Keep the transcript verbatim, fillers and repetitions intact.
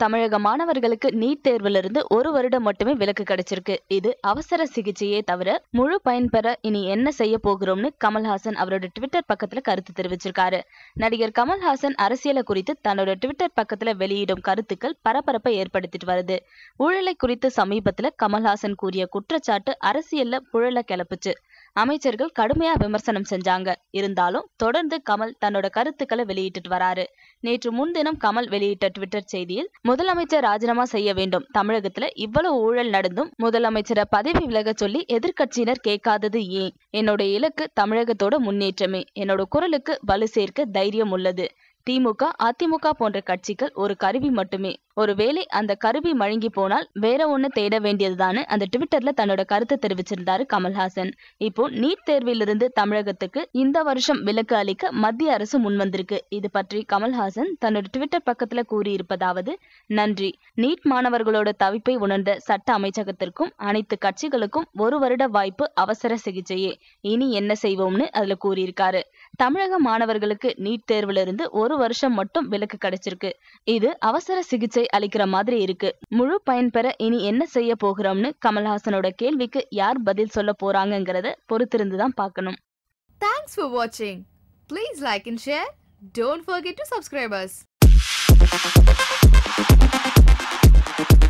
தமிழக மாணவர்களுக்கு நீட் தேர்விலிருந்து ஒரு வருடம் மட்டுமே விலக்கு கிடைச்சிருக்கு. இது அவசர சிகிச்சையே தவிர முழு பயன்பெற இனி என்ன செய்ய போகிறோம்னு கமல்ஹாசன் அவரோட ட்விட்டர் பக்கத்துல கருத்து தெரிவிச்சிருக்காரு. நடிகர் கமல்ஹாசன் அரசியலை குறித்து தன்னோட ட்விட்டர் பக்கத்துல வெளியிடும் கருத்துக்கள் பரபரப்பை ஏற்படுத்திட்டு வருது. ஊழலை குறித்து சமீபத்துல கமல்ஹாசன் கூறிய குற்றச்சாட்டு அரசியல்ல புழல கிளப்புச்சு. அமைச்சர்கள் கடுமையா விமர்சனம் செஞ்சாங்க. இருந்தாலும் தொடர்ந்து கமல் தன்னோட கருத்துக்களை வெளியிட்டு வராரு. நேற்று முன்தினம் கமல் வெளியிட்ட ட்விட்டர் செய்தியில், முதலமைச்சர் ராஜினாமா செய்ய வேண்டும். தமிழகத்துல இவ்வளவு ஊழல் நடந்தும் முதலமைச்சரை பதவி விலக சொல்லி எதிர்கட்சியினர் கேட்காதது ஏன்? என்னோட இலக்கு தமிழகத்தோட முன்னேற்றமே. என்னோட குரலுக்கு வலு சேர்க்க தைரியம் உள்ளது. திமுக, அதிமுக போன்ற கட்சிகள் ஒரு கருவி மட்டுமே. ஒருவேளை அந்த கருவி மழுங்கி போனால் வேற ஒண்ணு தேட வேண்டியதுதான்னு அந்த ட்விட்டர்ல தன்னோட கருத்தை தெரிவிச்சிருந்தாரு கமல்ஹாசன். இப்போ நீட் தேர்விலிருந்து தமிழகத்துக்கு இந்த வருஷம் விலக்கு அளிக்க மத்திய அரசு முன்வந்திருக்கு. இது பற்றி கமல்ஹாசன் தன்னோட ட்விட்டர் பக்கத்துல கூறியிருப்பதாவது: நன்றி. நீட் மாணவர்களோட தவிப்பை உணர்ந்த சட்ட அமைச்சகத்திற்கும் அனைத்து கட்சிகளுக்கும் ஒரு வருட வாய்ப்பு அவசர சிகிச்சையே. இனி என்ன செய்வோம்னு அதுல கூறியிருக்காரு. தமிழக மாணவர்களுக்கு நீட் தேர்விலிருந்து ஒரு வருஷம் மட்டும் விலக்கு கிடைச்சிருக்கு. இது அவசர சிகிச்சை அளிக்கிற மாதிரி இருக்கு. முழு பயன்பெற இனி என்ன செய்ய போகிறோம்னு கமல்ஹாசனோட கேள்விக்கு யார் பதில் சொல்ல போறாங்கங்கறத பொறுத்திருந்து தான் பார்க்கணும். Thanks for watching. Please like and share. Don't forget to subscribe us.